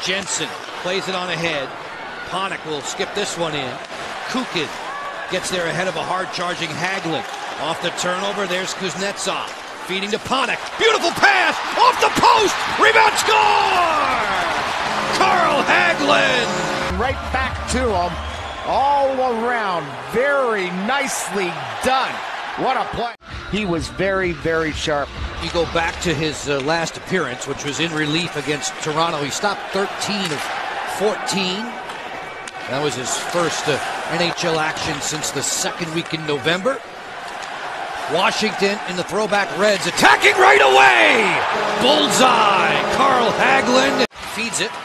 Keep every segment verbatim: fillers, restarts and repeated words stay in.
Jensen plays it on ahead. Panik will skip this one in. Kukin gets there ahead of a hard-charging Hagelin. Off the turnover, there's Kuznetsov. Feeding to Panik. Beautiful pass! Off the post! Rebound score! Carl Hagelin! Right back to him. All around. Very nicely done. What a play. He was very, very sharp. You go back to his uh, last appearance, which was in relief against Toronto. He stopped thirteen of fourteen. That was his first uh, N H L action since the second week in November. Washington in the throwback Reds attacking right away! Bullseye! Carl Hagelin feeds it.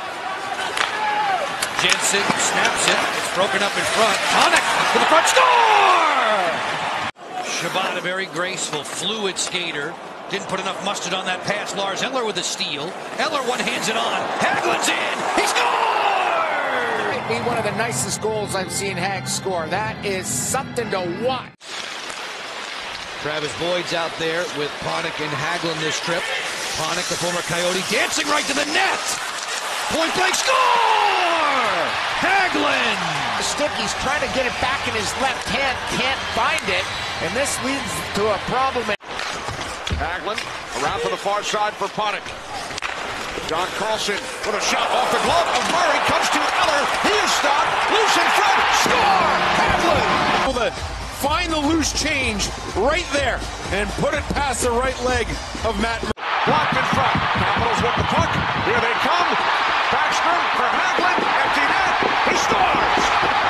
Jensen snaps it. It's broken up in front. Panik to the front. Score! Shabbat, a very graceful, fluid skater. Didn't put enough mustard on that pass. Lars Eller with a steal. Eller one-hands it on. Hagelin's in. He scored! Might be one of the nicest goals I've seen Hag score. That is something to watch. Travis Boyd's out there with Panik and Hagelin this trip. Panik, the former Coyote, dancing right to the net. Point blank score! Hagelin! The stick, he's trying to get it back in his left hand, can't find it, and this leads to a problem. Hagelin around to the far side for Panik. John Carlson with a shot off the glove of Murray, comes to Eller. He is stopped, loose in front, score! Hagelin! Find the loose change right there and put it past the right leg of Matt Murray. Blocked in front. Capitals with the puck. Here they come. Backstrom for Hagelin. Empty net. He scores!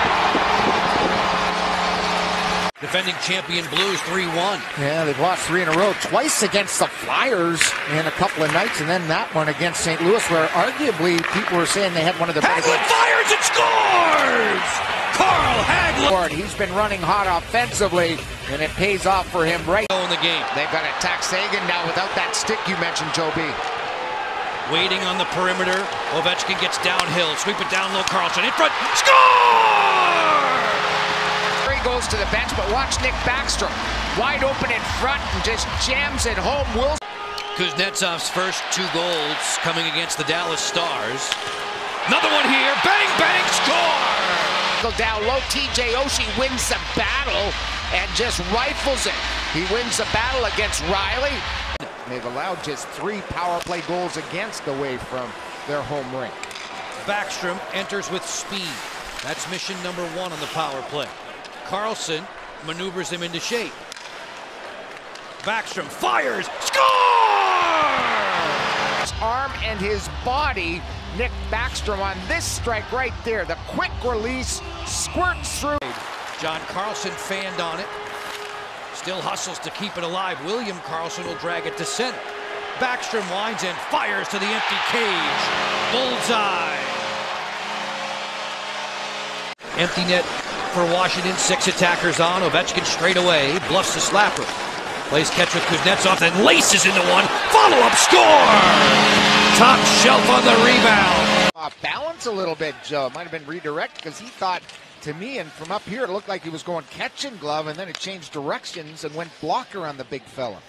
Defending champion Blues three one. Yeah, they've lost three in a row. Twice against the Flyers in a couple of nights, and then that one against Saint Louis, where arguably people were saying they had one of the better Hagelin games. fires and scores! Carl Hagelin! He's been running hot offensively, and it pays off for him right in the game. They've got to attack Sagan now without that stick you mentioned, Joe B. Waiting on the perimeter. Ovechkin gets downhill. Sweep it down low. Carlson in front. Score! He goes to the bench, but watch Nick Backstrom. Wide open in front and just jams it home. Wilson. Kuznetsov's first two goals coming against the Dallas Stars. Another one here. Bang, bang, score! Go down low. T J Oshie wins the battle and just rifles it. He wins the battle against Riley. They've allowed just three power play goals against away from their home rink. Backstrom enters with speed. That's mission number one on the power play. Carlson maneuvers him into shape. Backstrom fires. Score! His arm and his body. Nick Backstrom on this strike right there. The quick release squirts through. John Carlson fanned on it. Still hustles to keep it alive. William Carlson will drag it to center. Backstrom winds and fires to the empty cage. Bullseye. Empty net for Washington. Six attackers on. Ovechkin straight away. Bluffs the slapper. Plays catch with Kuznetsov, then laces into one. Follow-up score! Top shelf on the rebound. Off balance a little bit, Joe. Might have been redirect because he thought, to me, and from up here, it looked like he was going catch and glove, and then it changed directions and went blocker on the big fella.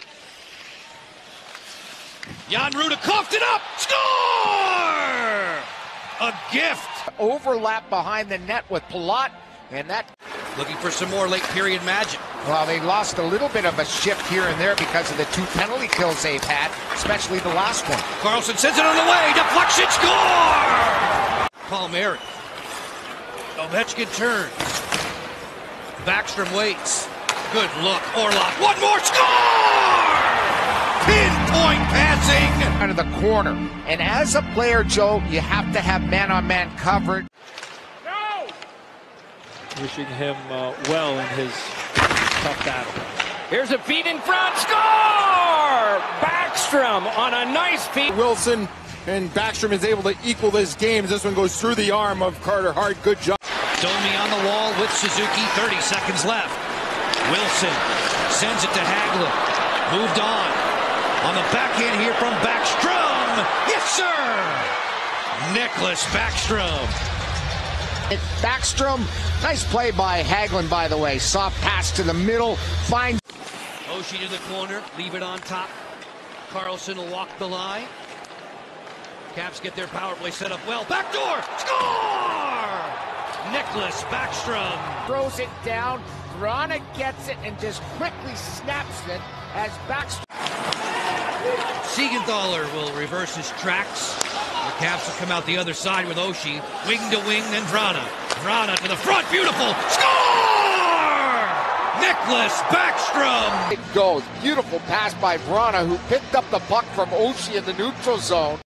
Jan Rutta coughed it up. Score! A gift. Overlap behind the net with Palat, and that. Looking for some more late period magic. Well, they lost a little bit of a shift here and there because of the two penalty kills they've had, especially the last one. Carlson sends it on the way. Deflection score! Palmieri. Ovechkin turns. Backstrom waits. Good look. Orlov. One more score! Pinpoint passing. Out of the corner. And as a player, Joe, you have to have man-on-man coverage. Wishing him uh, well in his tough battle. Here's a feed in front. Score! Backstrom on a nice feed. Wilson and Backstrom is able to equal this game. This one goes through the arm of Carter Hart. Good job. Domi on the wall with Suzuki. thirty seconds left. Wilson sends it to Hagelin. Moved on. On the backhand here from Backstrom. Yes, sir! Nicholas Backstrom. Backstrom, nice play by Hagelin, by the way. Soft pass to the middle, finds Oshie to the corner, leave it on top. Carlson will walk the line. Caps get their power play set up well. Backdoor! Score! Nicholas Backstrom. Throws it down. Vrana gets it and just quickly snaps it as Backstrom. Siegenthaler will reverse his tracks. The Caps will come out the other side with Oshie. Wing to wing, then Vrana. Vrana to the front. Beautiful. Score! Nicholas Backstrom. It goes. Beautiful pass by Vrana, who picked up the puck from Oshie in the neutral zone.